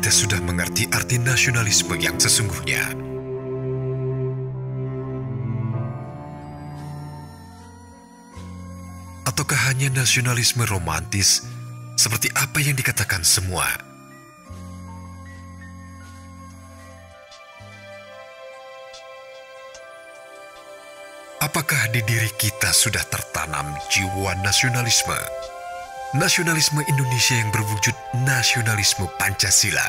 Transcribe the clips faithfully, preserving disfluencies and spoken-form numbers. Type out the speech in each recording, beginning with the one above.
kita sudah mengerti arti nasionalisme yang sesungguhnya? Ataukah hanya nasionalisme romantis seperti apa yang dikatakan semua? Apakah di diri kita sudah tertanam jiwa nasionalisme? Nasionalisme Indonesia yang berwujud nasionalisme Pancasila.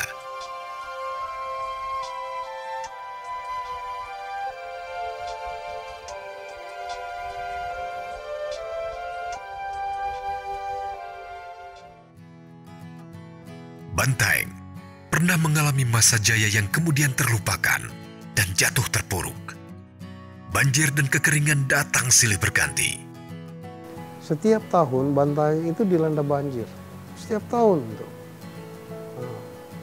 Bantaeng pernah mengalami masa jaya yang kemudian terlupakan dan jatuh terpuruk. Banjir dan kekeringan datang silih berganti. Setiap tahun Bantaeng itu dilanda banjir. Setiap tahun. Tuh. Nah,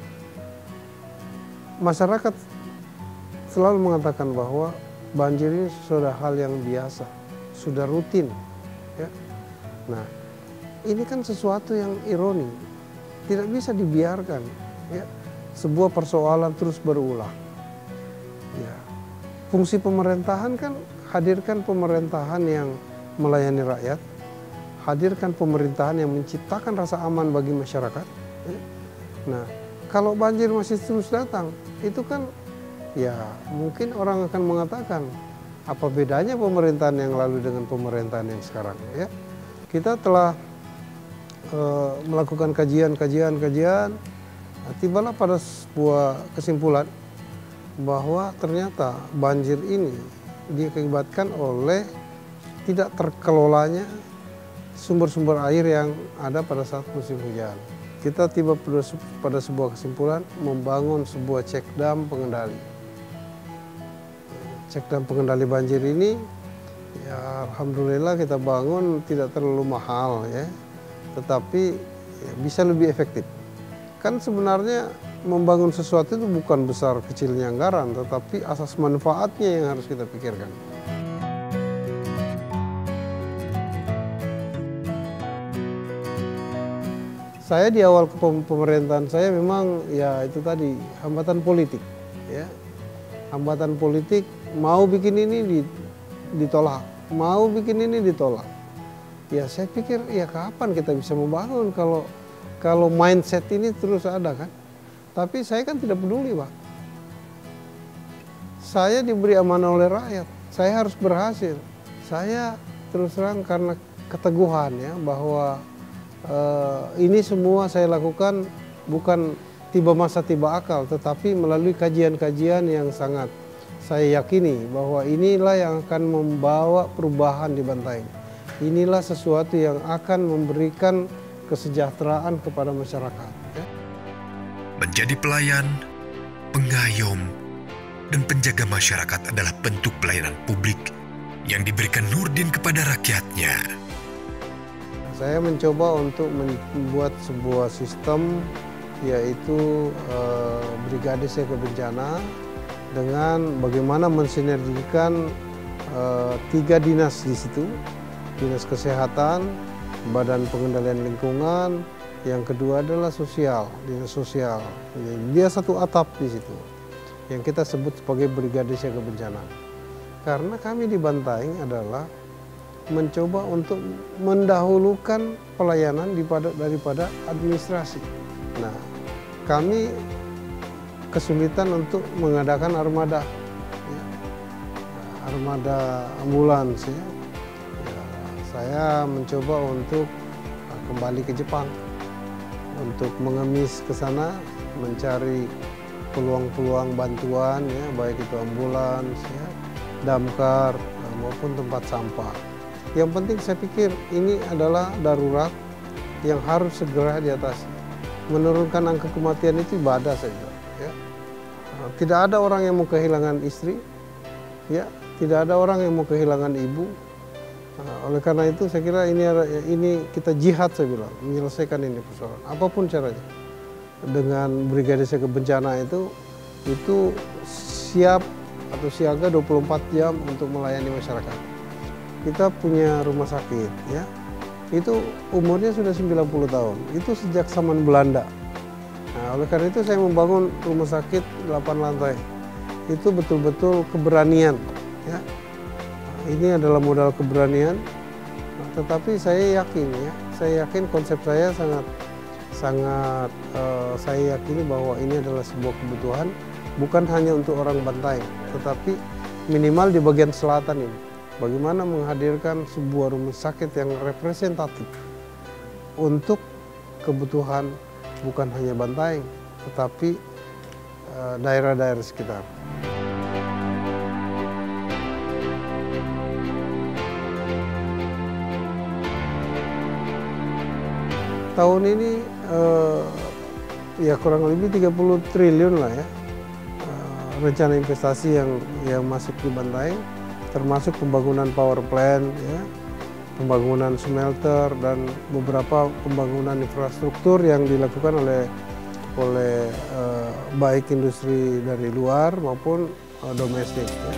masyarakat selalu mengatakan bahwa banjir ini sudah hal yang biasa, sudah rutin. Ya. Nah, ini kan sesuatu yang ironi, tidak bisa dibiarkan. Ya. Sebuah persoalan terus berulang. Ya. Fungsi pemerintahan kan hadirkan pemerintahan yang melayani rakyat, hadirkan pemerintahan yang menciptakan rasa aman bagi masyarakat. Nah, kalau banjir masih terus datang, itu kan ya mungkin orang akan mengatakan apa bedanya pemerintahan yang lalu dengan pemerintahan yang sekarang. Ya, kita telah uh, melakukan kajian-kajian-kajian, nah, tibalah pada sebuah kesimpulan bahwa ternyata banjir ini diakibatkan oleh tidak terkelolanya sumber-sumber air yang ada pada saat musim hujan. Kita tiba pada sebuah kesimpulan membangun sebuah cek dam pengendali. Cek dam pengendali banjir ini, ya alhamdulillah kita bangun tidak terlalu mahal ya, tetapi ya, bisa lebih efektif. Kan sebenarnya membangun sesuatu itu bukan besar kecilnya anggaran, tetapi asas manfaatnya yang harus kita pikirkan. Saya di awal pemerintahan saya memang ya itu tadi hambatan politik, ya hambatan politik mau bikin ini ditolak, mau bikin ini ditolak. Ya saya pikir ya kapan kita bisa membangun kalau kalau mindset ini terus ada kan? Tapi saya kan tidak peduli Pak. Saya diberi amanah oleh rakyat, saya harus berhasil. Saya terus terang karena keteguhan ya bahwa Uh, ini semua saya lakukan bukan tiba masa tiba akal, tetapi melalui kajian-kajian yang sangat saya yakini bahwa inilah yang akan membawa perubahan di Bantaeng. Inilah sesuatu yang akan memberikan kesejahteraan kepada masyarakat. Ya. Menjadi pelayan, pengayom, dan penjaga masyarakat adalah bentuk pelayanan publik yang diberikan Nurdin kepada rakyatnya. Saya mencoba untuk membuat sebuah sistem yaitu eh, Brigade Siaga Bencana dengan bagaimana mensinergikan eh, tiga dinas di situ, Dinas Kesehatan, Badan Pengendalian Lingkungan, yang kedua adalah sosial, Dinas Sosial. Dia satu atap di situ, yang kita sebut sebagai Brigade Siaga Bencana. Karena kami di Bantaeng adalah mencoba untuk mendahulukan pelayanan daripada administrasi. Nah, kami kesulitan untuk mengadakan armada, ya, armada ambulans. Ya. Ya, saya mencoba untuk kembali ke Jepang, untuk mengemis ke sana, mencari peluang-peluang bantuan, ya, baik itu ambulans, ya, damkar, maupun tempat sampah. Yang penting saya pikir ini adalah darurat yang harus segera diatasi. Menurunkan angka kematian itu ibadah saja. Ya. Tidak ada orang yang mau kehilangan istri, ya, tidak ada orang yang mau kehilangan ibu. Nah, oleh karena itu saya kira ini ini kita jihad saya bilang menyelesaikan ini persoalan apapun caranya. Dengan Brigade Siaga Bencana itu itu siap atau siaga dua puluh empat jam untuk melayani masyarakat. Kita punya rumah sakit, ya, itu umurnya sudah sembilan puluh tahun, itu sejak zaman Belanda. Nah, oleh karena itu saya membangun rumah sakit delapan lantai. Itu betul-betul keberanian, ya. Ini adalah modal keberanian. Nah, tetapi saya yakin, ya, saya yakin konsep saya sangat, sangat uh, saya yakini bahwa ini adalah sebuah kebutuhan, bukan hanya untuk orang Bantaeng, tetapi minimal di bagian selatan ini. Bagaimana menghadirkan sebuah rumah sakit yang representatif untuk kebutuhan bukan hanya Bantaeng, tetapi daerah-daerah sekitar. Tahun ini eh, ya kurang lebih tiga puluh triliun lah ya eh, rencana investasi yang yang masuk di Bantaeng, termasuk pembangunan power plant, ya, pembangunan smelter, dan beberapa pembangunan infrastruktur yang dilakukan oleh oleh uh, baik industri dari luar maupun uh, domestik. Ya.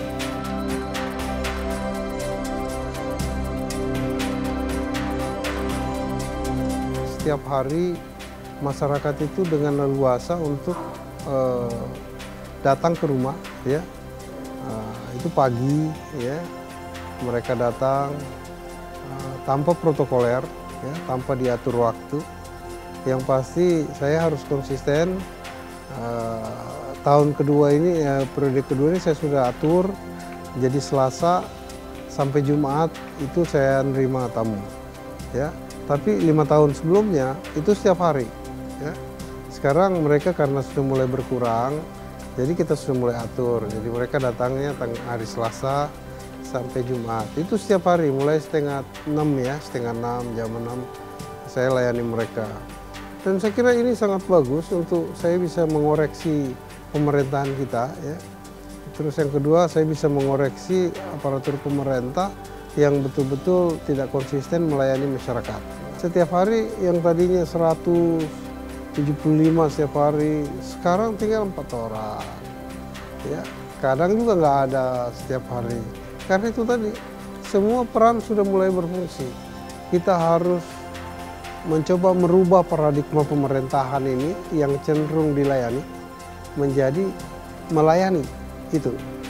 Setiap hari masyarakat itu dengan leluasa untuk uh, datang ke rumah, ya. Uh, itu pagi, ya, mereka datang uh, tanpa protokoler, ya, tanpa diatur waktu. Yang pasti saya harus konsisten. Uh, tahun kedua ini, ya, periode kedua ini saya sudah atur. Jadi Selasa sampai Jumat itu saya nerima tamu, ya. Tapi lima tahun sebelumnya itu setiap hari, ya. Sekarang mereka karena sudah mulai berkurang, jadi kita sudah mulai atur. Jadi mereka datangnya hari Selasa sampai Jumat. Itu setiap hari, mulai setengah enam ya, setengah enam, jam enam saya layani mereka. Dan saya kira ini sangat bagus untuk saya bisa mengoreksi pemerintahan kita, ya. Terus yang kedua, saya bisa mengoreksi aparatur pemerintah yang betul-betul tidak konsisten melayani masyarakat. Setiap hari yang tadinya seratus tujuh puluh lima setiap hari, sekarang tinggal empat orang. Ya, kadang juga nggak ada setiap hari. Karena itu tadi, semua peran sudah mulai berfungsi. Kita harus mencoba merubah paradigma pemerintahan ini yang cenderung dilayani menjadi melayani itu.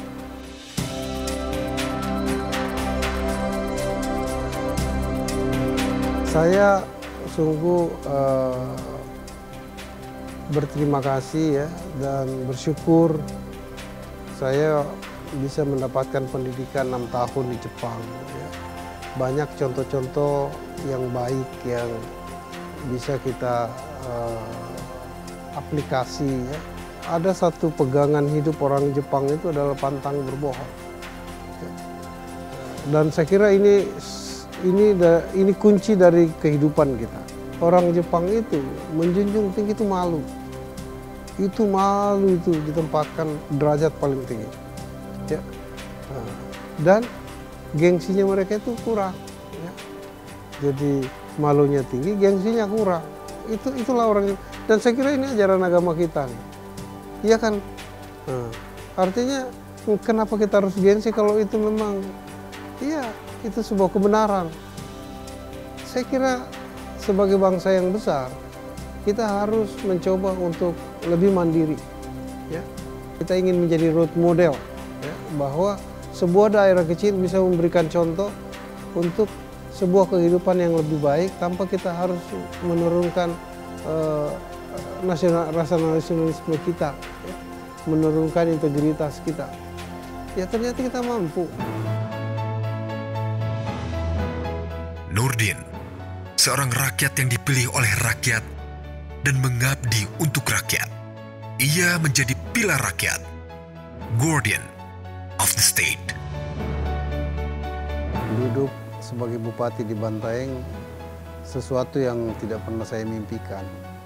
Saya sungguh uh, berterima kasih, ya, dan bersyukur saya bisa mendapatkan pendidikan enam tahun di Jepang, ya. Banyak contoh-contoh yang baik yang bisa kita uh, aplikasi, ya. Ada satu pegangan hidup orang Jepang itu adalah pantang berbohong, ya. Dan saya kira ini ini ini kunci dari kehidupan kita. Orang Jepang itu menjunjung tinggi itu malu. Itu malu itu ditempatkan derajat paling tinggi, ya. Dan gengsinya mereka itu kurang, ya. Jadi malunya tinggi, gengsinya kurang. Itu itulah orang. Dan saya kira ini ajaran agama kita nih. Iya kan? Nah, artinya kenapa kita harus gengsi kalau itu memang, iya, itu sebuah kebenaran. Saya kira sebagai bangsa yang besar, kita harus mencoba untuk lebih mandiri, ya. Kita ingin menjadi role model, ya, bahwa sebuah daerah kecil bisa memberikan contoh untuk sebuah kehidupan yang lebih baik tanpa kita harus menurunkan uh, nasional, rasa nasionalisme kita, ya, menurunkan integritas kita. Ya ternyata kita mampu. Nurdin, seorang rakyat yang dipilih oleh rakyat dan mengabdi untuk rakyat. Ia menjadi pilar rakyat, guardian of the state. Duduk sebagai bupati di Bantaeng sesuatu yang tidak pernah saya mimpikan.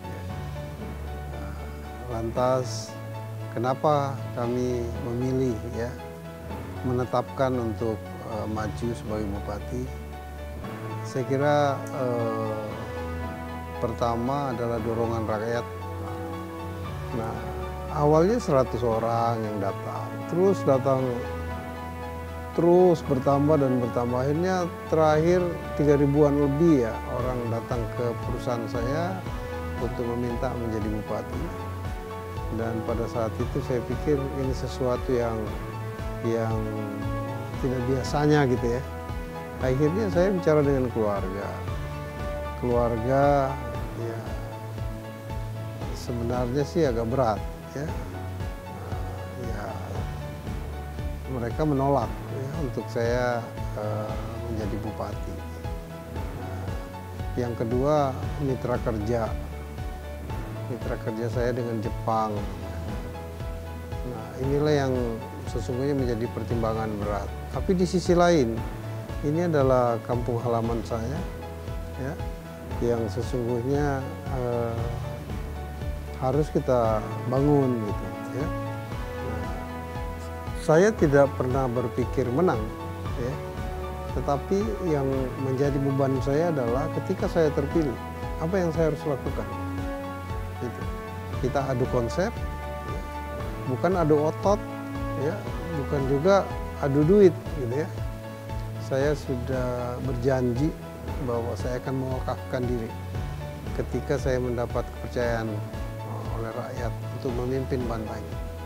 Lantas kenapa kami memilih, ya, menetapkan untuk uh, maju sebagai bupati? Saya kira uh, pertama adalah dorongan rakyat. Nah, awalnya seratus orang yang datang, terus datang terus bertambah dan bertambah. Akhirnya terakhir tiga ribuan lebih, ya, orang datang ke perusahaan saya untuk meminta menjadi bupati. Dan pada saat itu saya pikir ini sesuatu yang yang tidak biasanya gitu ya. Akhirnya saya bicara dengan keluarga. Keluarga ya sebenarnya sih agak berat ya. Ya mereka menolak ya, untuk saya uh, menjadi bupati. Nah, yang kedua mitra kerja. Mitra kerja saya dengan Jepang. Nah, inilah yang sesungguhnya menjadi pertimbangan berat. Tapi di sisi lain, ini adalah kampung halaman saya, ya, yang sesungguhnya eh, harus kita bangun, gitu, ya. Nah, saya tidak pernah berpikir menang, ya, tetapi yang menjadi beban saya adalah ketika saya terpilih, apa yang saya harus lakukan? Gitu. Kita adu konsep, ya. Bukan adu otot, ya, bukan juga adu duit, gitu ya. Saya sudah berjanji bahwa saya akan mewakafkan diri ketika saya mendapat kepercayaan oleh rakyat untuk memimpin Bantaeng.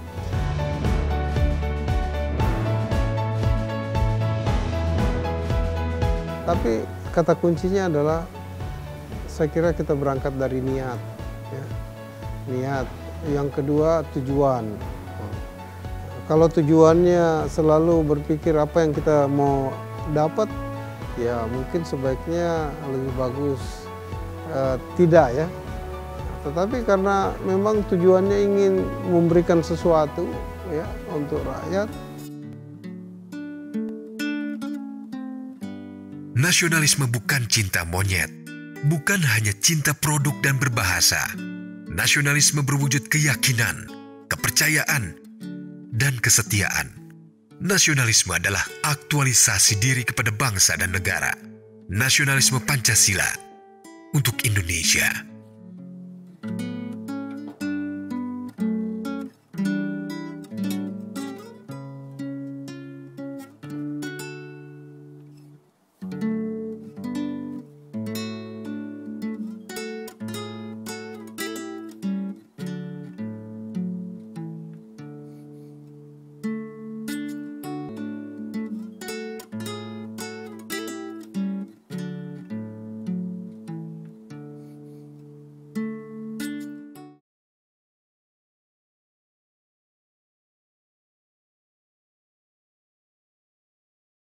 Tapi kata kuncinya adalah saya kira kita berangkat dari niat, ya. Niat. Yang kedua tujuan. Kalau tujuannya selalu berpikir apa yang kita mau dapat, ya mungkin sebaiknya lebih bagus uh, tidak ya. Tetapi karena memang tujuannya ingin memberikan sesuatu ya untuk rakyat. Nasionalisme bukan cinta monyet, bukan hanya cinta produk dan berbahasa. Nasionalisme berwujud keyakinan, kepercayaan, dan kesetiaan. Nasionalisme adalah aktualisasi diri kepada bangsa dan negara. Nasionalisme Pancasila untuk Indonesia.